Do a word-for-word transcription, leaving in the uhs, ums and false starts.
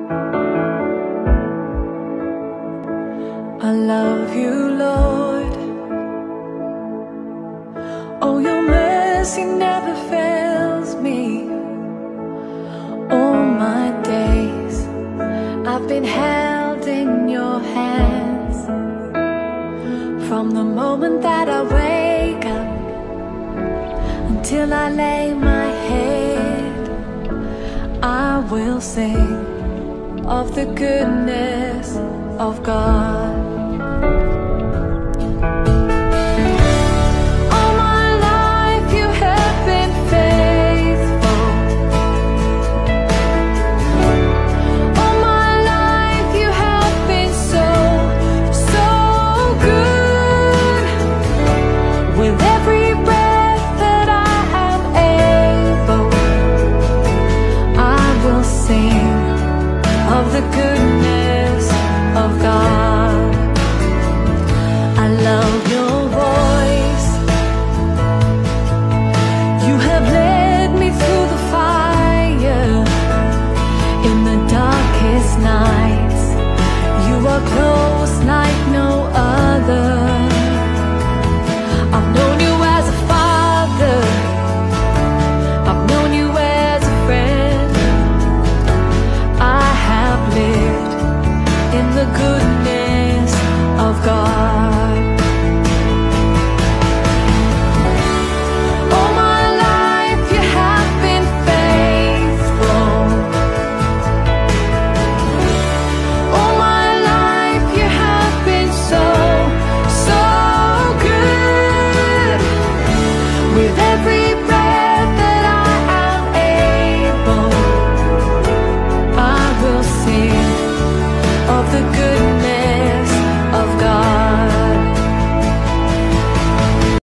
I love you, Lord. Oh, your mercy never fails me. All my days I've been held in your hands. From the moment that I wake up until I lay my head, I will sing of the goodness of God. All my life you have been faithful. All my life you have been so, so good. With every breath that I am able, I will sing of the goodness of God. I love your voice. You have led me through the fire. In the darkest nights, you are close like no other. I've known you as a father, I've known you as a friend. I have lived in the goodness of God. All my life you have been faithful. All my life you have been so, so good. With every breath that I am able, I will sing of the good